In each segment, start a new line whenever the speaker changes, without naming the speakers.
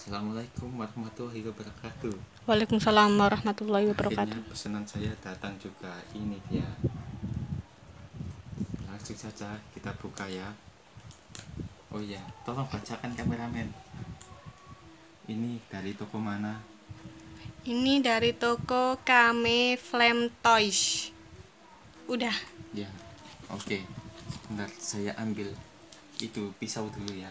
Assalamualaikum warahmatullahi wabarakatuh.
Waalaikumsalam warahmatullahi
Akhirnya
wabarakatuh.
pesanan saya datang juga. Ini dia. Langsung saja kita buka ya. Oh iya, tolong bacakan kameramen. Ini dari toko mana?
Ini dari toko Kame Flame Toys. Udah.
Ya, oke. Sebentar, saya ambil itu pisau dulu ya.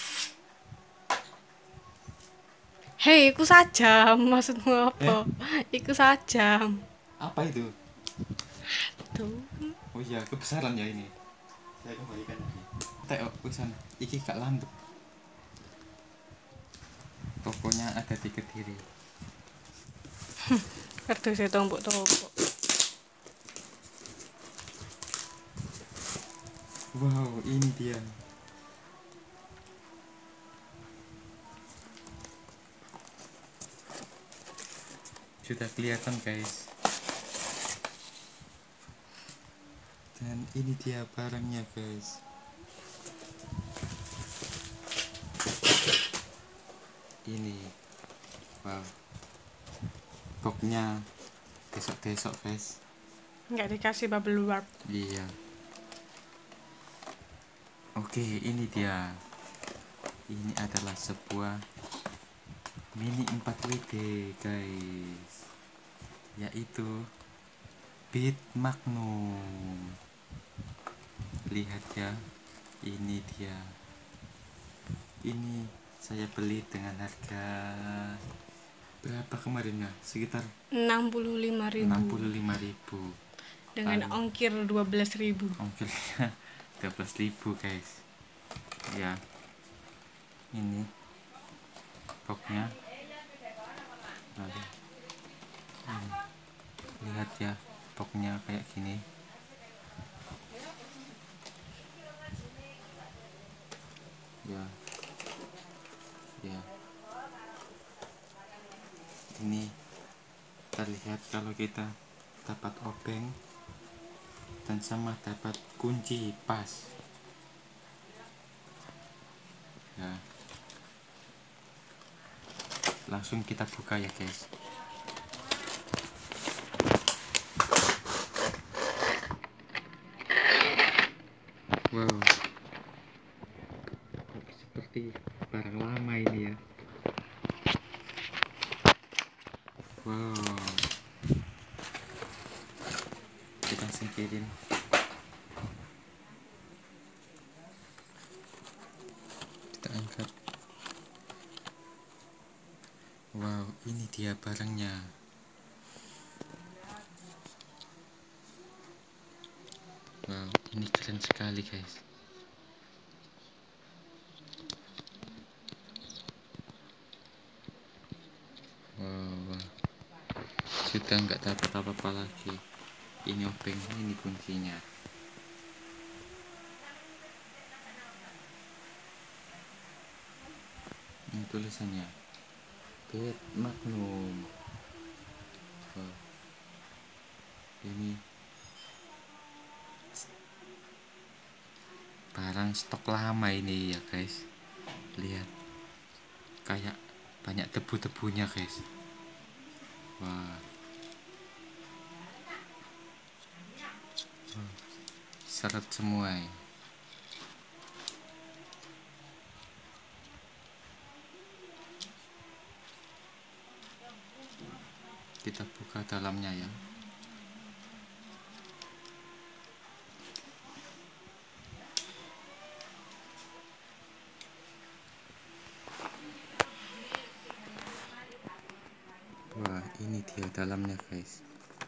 Hei, iku sajam. Maksudmu apa?
Eh,
Iku sajam.
apa itu?
Tuh.
Oh iya, kebesaran ya ini. Saya kembalikan lagi. Teo, pesan. Iki gak landep. Tokonya ada di Kediri.
Kardus itu mbok toko.
Wow, ini dia. Sudah kelihatan guys. Dan ini dia barangnya guys. Ini, wow, boxnya desok-desok guys.
Enggak dikasih bubble wrap.
Iya. Oke, ini dia. Ini adalah sebuah mini 4WD guys, yaitu Beat Magnum. Lihat ya, ini dia. Ini saya beli dengan harga berapa kemarin ya? Sekitar
65.000
65.000
dengan ongkir 12.000.
ongkirnya 12.000 guys. Ya, ini boxnya. Lalu lihat ya, boxnya kayak gini. Ya, ya, ini terlihat kalau kita dapat obeng dan sama dapat kunci pas ya. Langsung kita buka ya guys. Wow, seperti barang lama ini ya. Wow, kita singkirin. Kita angkat. Wow, ini dia barangnya. Wow, ini keren sekali guys. Wow, sudah nggak dapat apa-apa lagi. Ini obeng, ini kuncinya. Ini tulisannya Beat Magnum. Wow, ini barang stok lama ini ya guys. Lihat, kayak banyak debu-debunya guys. Wah, seret semua ya. Kita buka dalamnya ya. Wah, ini dia dalamnya guys.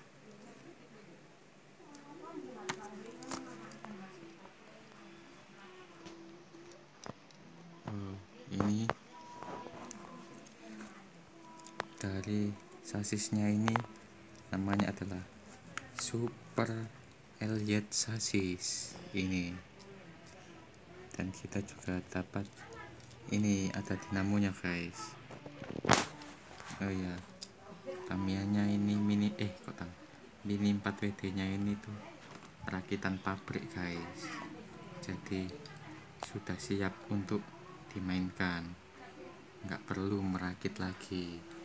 Oh, ini dari sasisnya ini namanya adalah Super Elliot Sasis ini. Dan kita juga dapat ini ada dinamonya guys. Oh ya, Tamiya-nya ini mini mini 4WD nya ini tuh rakitan pabrik guys. Jadi sudah siap untuk dimainkan, nggak perlu merakit lagi.